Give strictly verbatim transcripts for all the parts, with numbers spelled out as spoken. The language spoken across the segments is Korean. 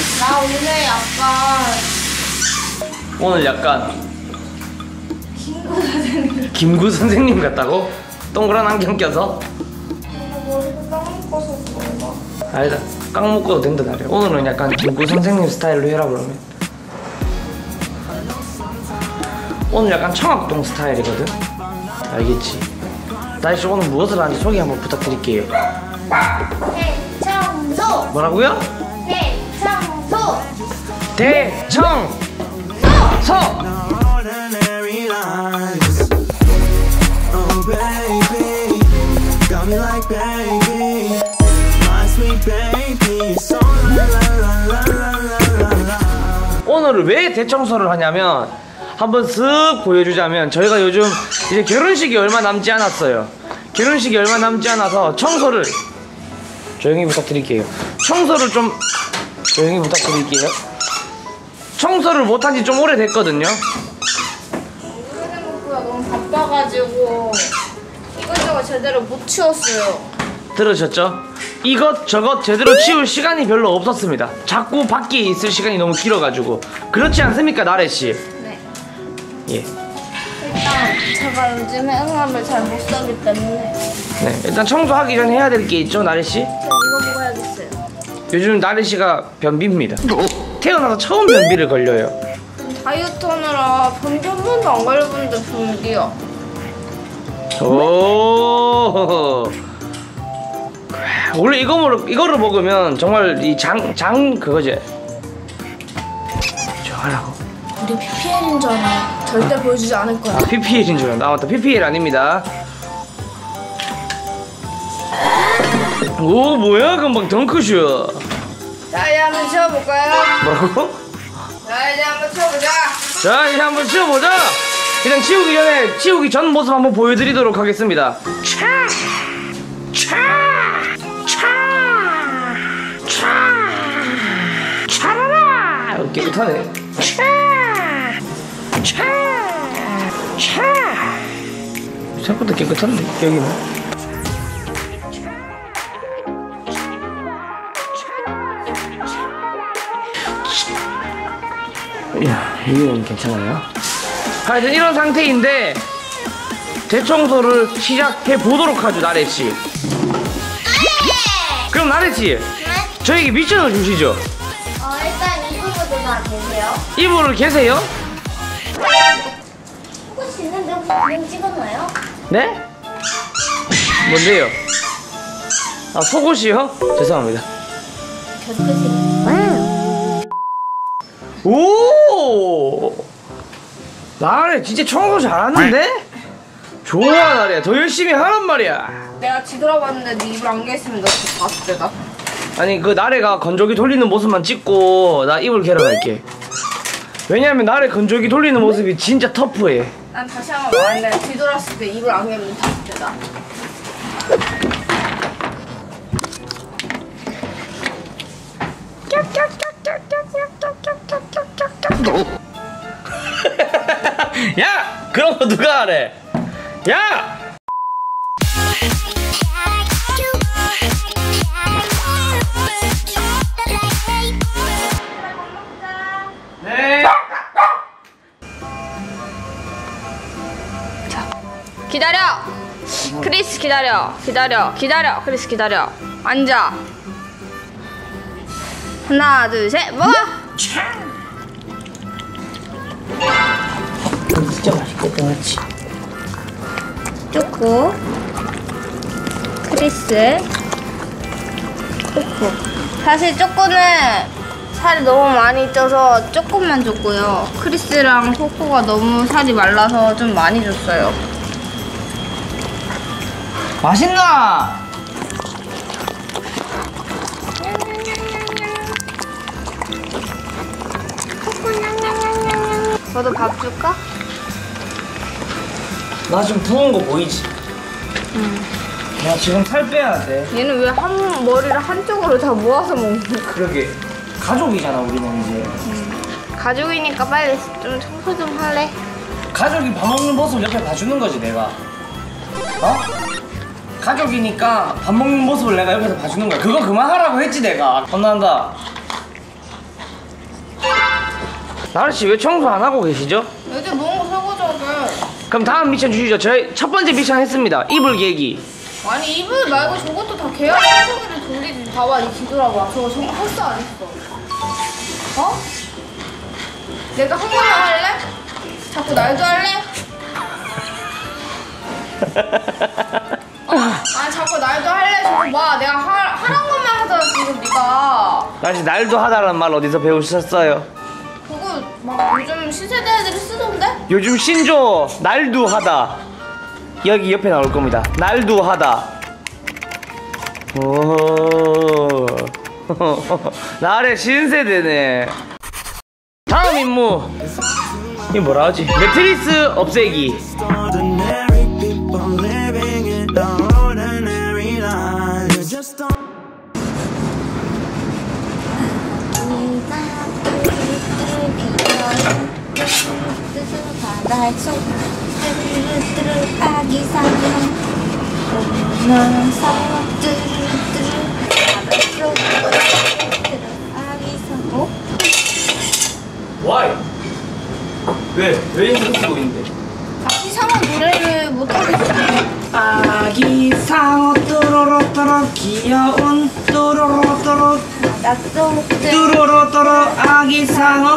나 오늘 약간 오늘 약간 김구 선생님 김구 선생님 같다고? 동그란 안경 껴서? 머리가 딱 묶어서 그런가? 아니다, 깡 묶어도 된다 나래. 오늘은 약간 김구 선생님 스타일로 해라 그러면. 오늘 약간 청학동 스타일이거든? 알겠지? 나이씨 오늘 무엇을 하는지 소개 한번 부탁드릴게요. 대청소! 뭐라고요? 대청소! 대청! 소! 오늘은 왜 대청소를 하냐면 한번 쓱 보여주자면 저희가 요즘 이제 결혼식이 얼마 남지 않았어요. 결혼식이 얼마 남지 않아서 청소를 조용히 부탁드릴게요. 청소를 좀 조용히 부탁드릴게요. 청소를 못한 지 좀 오래됐거든요. 오래된것보다 너무 바빠가지고 이것저것 제대로 못 치웠어요. 들으셨죠? 이것 저것 제대로 치울 시간이 별로 없었습니다. 자꾸 밖에 있을 시간이 너무 길어가지고. 그렇지 않습니까 나래씨? 네. 예. 일단 제가 요즘에 응감을 잘 못 쓰기 때문에 네, 일단 청소하기 전에 해야 될 게 있죠 나래씨? 저 이거 먹어야겠어요. 요즘 나래씨가 변비입니다. 태어나서 처음 변비를 걸려요. 다이어트 하느라 변비 한 번도 안 걸려봤는데 변비야. 오. 원래 이거 먹 이거를 먹으면 정말 이 장 장 그거지. 좋아라고. 우리 피피엘인 줄 알아. 절대 보여주지 않을 거야. 아 피피엘인 줄 알았다. 아 맞다, 피피엘 아닙니다. 오 뭐야 금방 덩크슛. 자 이제 한번 치워볼까요? 뭐라고? 자 이제 한번 치워보자. 자 이제 한번 치워보자. 그냥 치우기 전에 치우기 전 모습 한번 보여드리도록 하겠습니다. 차, 차, 차, 차, 차라라. 깨끗하네. 차, 차, 차. 생각보다 깨끗한데 여기는. 야, 이건 괜찮아요. 하여튼 이런 상태인데 대청소를 시작해 보도록 하죠 나래씨. 그럼 나래씨 저에게 미션을 주시죠. 어 일단 이불부터 계세요. 이불을 계세요? 혹시 있는데 혹시 찍었나요? 네? 뭔데요? 아 속옷이요? 죄송합니다. 곁끝이. 오! 나래 진짜 청소 잘하는데? 좋아 나래 더 열심히 하란 말이야. 내가 뒤돌아봤는데 네 이불 안 깼으면 너 그거 봤을 때다. 아니 그 나래가 건조기 돌리는 모습만 찍고 나 이불 개러 갈게. 왜냐면 나래 건조기 돌리는 모습이 진짜 터프해. 난 다시 한번 말했는데 뒤돌았을 때 이불 안 깨면 봤을 때다. 야! 그런 거 누가 하래? 야! 네. 자, 기다려. 크리스 기다려. 기다려. 기다려. 크리스 기다려. 앉아. 하나, 둘, 셋. 먹어. 진짜 맛있겠다, 그렇지? 쪼꼬, 크리스, 코코. 사실 쪼꼬는 살이 너무 많이 쪄서 조금만 줬고요. 크리스랑 코코가 너무 살이 말라서 좀 많이 줬어요. 맛있나? 너도 밥 줄까? 나 지금 부은 거 보이지? 응. 나 지금 살 빼야 돼. 얘는 왜 한 머리를 한쪽으로 다 모아서 먹는 거야? 그러게. 가족이잖아, 우리는 이제. 응. 가족이니까 빨리 좀 청소 좀 할래? 가족이 밥 먹는 모습을 옆에 봐주는 거지, 내가. 어? 가족이니까 밥 먹는 모습을 내가 옆에서 봐주는 거야. 그거 그만하라고 했지, 내가. 혼난다. 나르씨 왜 청소 안 하고 계시죠? 요즘 뭔가 설거지하게. 그럼 다음 미션 주시죠. 저희 첫 번째 미션 했습니다. 이불 개기. 아니 이불 말고 저것도 다 계약 청소기를 돌리지. 봐봐 이 뒤돌아봐. 저거 정말 할 수 안 했어. 어? 내가 한 번만 할래? 자꾸 날도 할래? 어? 아 자꾸 날도 할래? 저거 봐. 내가 하, 하란 것만 하잖아 지금 네가. 나르씨 날도 하다라는 말 어디서 배우셨어요? 그거 막 요즘 신세대 애들이 쓰던데? 요즘 신조 날도 하다. 여기 옆에 나올 겁니다. 날도 하다. 오. 나래 신세대네. 다음 임무. 이 뭐라 하지? 매트리스 없애기. Why? 왜? 왜 힘을 쓰고 있는데? 아기 상어 노래를 못하겠어. 아기 상어 뚜루루뚜루 귀여운 뚜루루뚜루 나도 뚜루루뚜루 아기 상어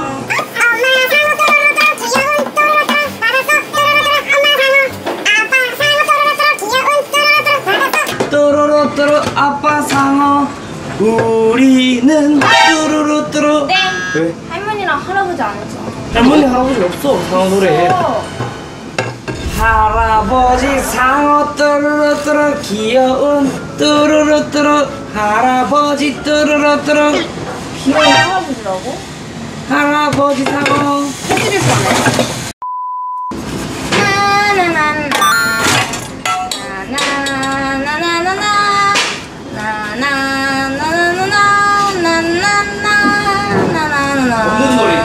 뚜루루뚜루 아빠 상어 우리는 뚜루루뚜루. 땡. 왜? 할머니랑 할아버지 안 했어. 할머니 할아버지 없어 상어 노래. 할아버지 상어 뚜루루뚜루 귀여운 뚜루루뚜루 할아버지 뚜루루뚜루 귀여운 할아버지라고? 할아버지 상어 해드릴 거네. 나나나나 나나나나나 나나나나나나나나나나나나나나 없는 노래.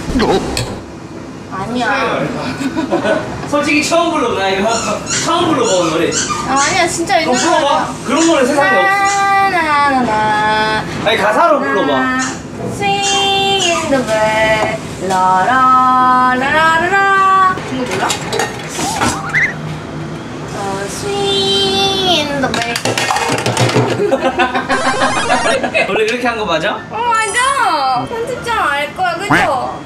아니야. 솔직히 처음 불러보나 이거? 처음 불러본 노래. 아, 아니야 진짜 너 있는 불러봐. 그런 노래 세상에 없어. 나나나나 아니 가사로 불러봐. Swing in the bed 라라라라라라 이거 몰라? 어, Swing in the bed 원래 그렇게 한 거 맞아? 어 맞아. 편집장 알 거야 그죠?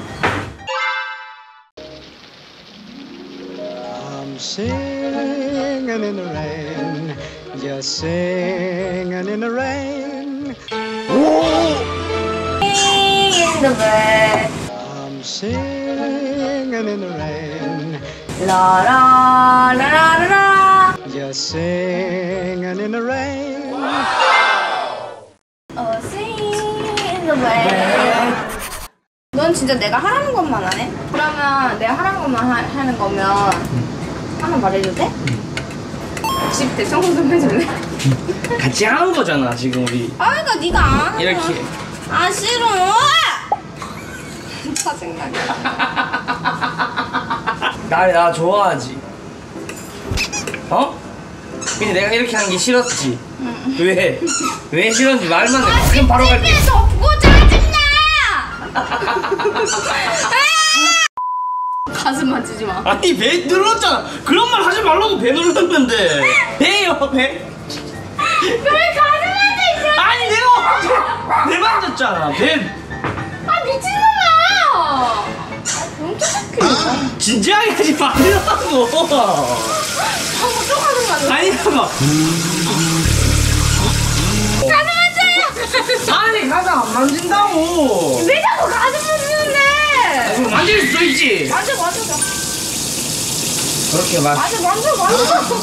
I'm singing in the rain, just singing in the rain. Swing in the bed I'm singing in the rain, 라라라라라라 just singing in the rain. 어, Swing in the bed 넌 진짜 내가 하라는 것만 하네? 그러면 내가 하라는 것만 하, 하는 거면 하나 말해도 돼? 집 대청소 좀 해줄래? 같이 하는 거잖아 지금 우리. 아 그러니까 네가 안 하는 거야. 이렇게. 아 싫어. 짜증나게. 나를 나 좋아하지. 어? 근데 내가 이렇게 하는 게 싫었지. 응. 왜? 왜 싫었는지 말만 해. 지금 바로 갈게. 덥고 짜증나. 가슴 만지지 마. 아니 배 눌렀잖아. 그런 말 하지 말라고 배 눌렀는데. 배요 배. 왜 가슴 만져? 아니 내가 배 만졌잖아. 배. 아 미친놈아. 아 병태 새끼. 진지하게 하지 말라고. 방금 또 가슴 만져. 아니 봐봐. 가슴 만져요. 아니 가슴 안 만진다고. 왜 자꾸 가슴 만지는데? 그럼 만질 수 있지. 만져 만져. 그렇게 막. 만져 만져 만져.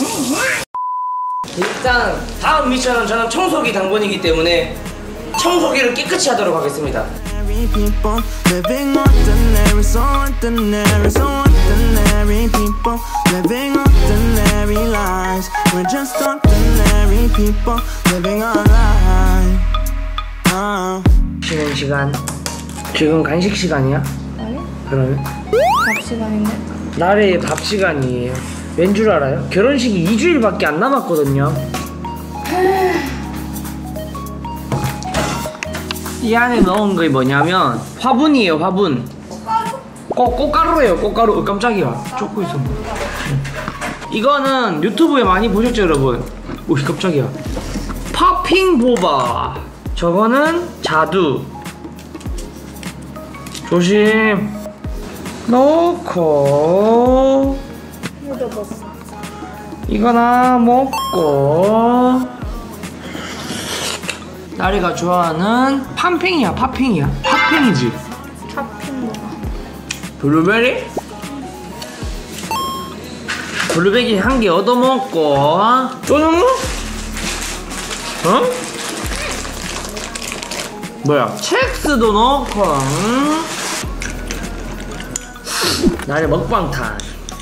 일단 다음 미션은 저는 청소기 당번이기 때문에 청소기를 깨끗이 하도록 하겠습니다. People living ordinary, so ordinary, so ordinary people living ordinary lives. We're just ordinary people living our lives. Uh. 쉬는 시간. 지금 간식 시간이야? 아니? 그러면? 밥 시간인데? 날의 밥 시간이에요. 왠 줄 알아요? 결혼식이 이 주일밖에 안 남았거든요. 이 안에 넣은 게 뭐냐면 화분이에요, 화분. 꽃가루? 꽃, 꽃가루예요. 꽃가루. 어, 깜짝이야. 쫓고 있어. 응. 이거는 유튜브에 많이 보셨죠 여러분? 오 깜짝이야. 파핑 보바. 저거는 자두. 조심. 넣고 이거나 먹고. 나리가 좋아하는 팜핑이야. 팥핑이야. 팥핑이지. 팥핑 뭐야? 블루베리? 블루베리 한 개 얻어먹고. 또 넣어? 어? 뭐야? 첵스도 넣고. 응? 나의 먹방 타임.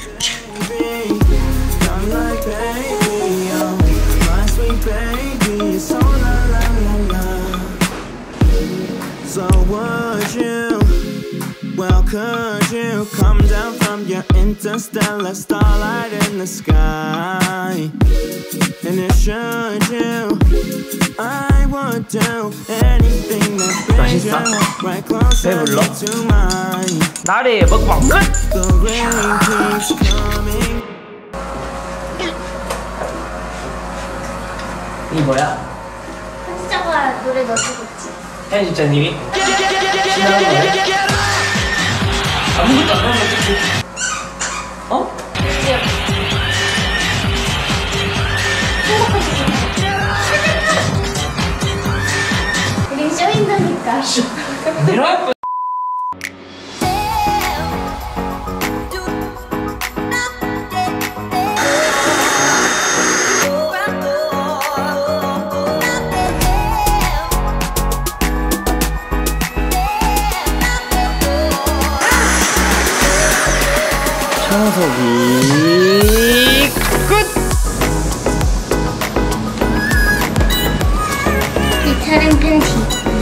So would you, well could you come down from your interstellar starlight in the sky? And it should you, I would do anything that brings you right closer to mine. 나리의 먹방 끝! The rain keeps coming. 이 뭐야? 한지자가 노래 넣어주겠지. 편집자님이? 아무것도 안 하면 어떡해. 어? 우린 쇼인다니까. 내려갈 거야. 청소기 끝! 이 차량 팬티.